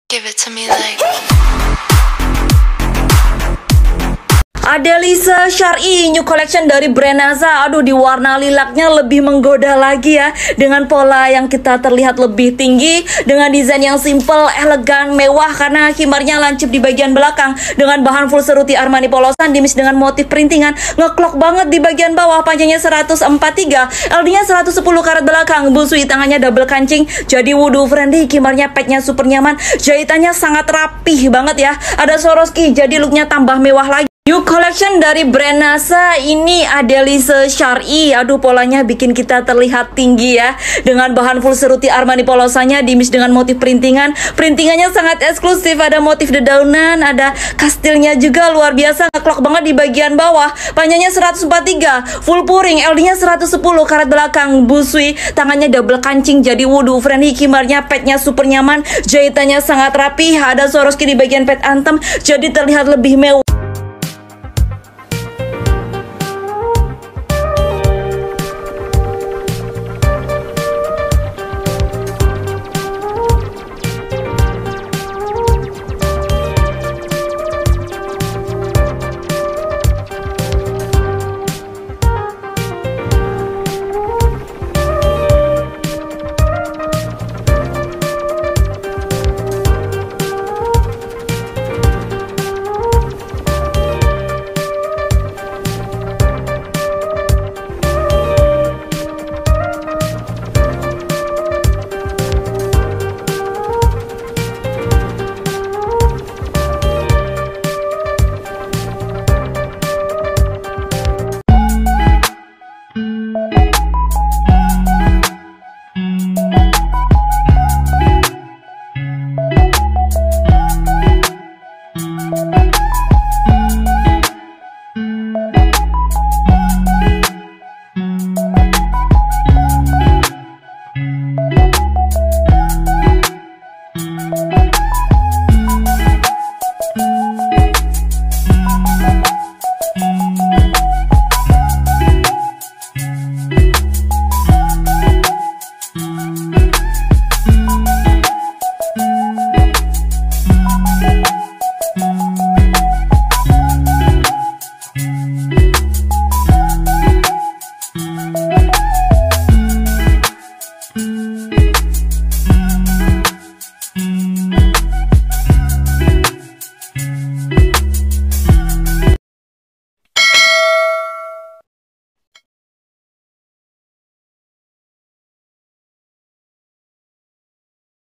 Give it to me like. Adelisa Syar'i new collection dari brand NASA. Aduh, di warna lilaknya lebih menggoda lagi ya, dengan pola yang kita terlihat lebih tinggi, dengan desain yang simple, elegan, mewah karena khimarnya lancip di bagian belakang, dengan bahan full seruti Armani polosan dimis dengan motif perintingan, ngeklok banget di bagian bawah. Panjangnya 143, LD-nya 110 karat belakang, busui tangannya double kancing, jadi wudhu friendly, khimarnya packnya super nyaman, jahitannya sangat rapih banget ya. Ada Swarovski, jadi looknya tambah mewah lagi. New collection dari brand NASA ini Adelisa Syar'i. Aduh, polanya bikin kita terlihat tinggi ya, dengan bahan full seruti Armani polosannya dimis dengan motif perintingan. Perintingannya sangat eksklusif, ada motif dedaunan, ada kastilnya juga luar biasa, ngeklok banget di bagian bawah. Panjangnya 143, full puring, LD-nya 110 karat belakang, busui tangannya double kancing, jadi wudhu friendly, khimarnya petnya super nyaman, jahitannya sangat rapi, ada Swarovski di bagian pet antem, jadi terlihat lebih mewah.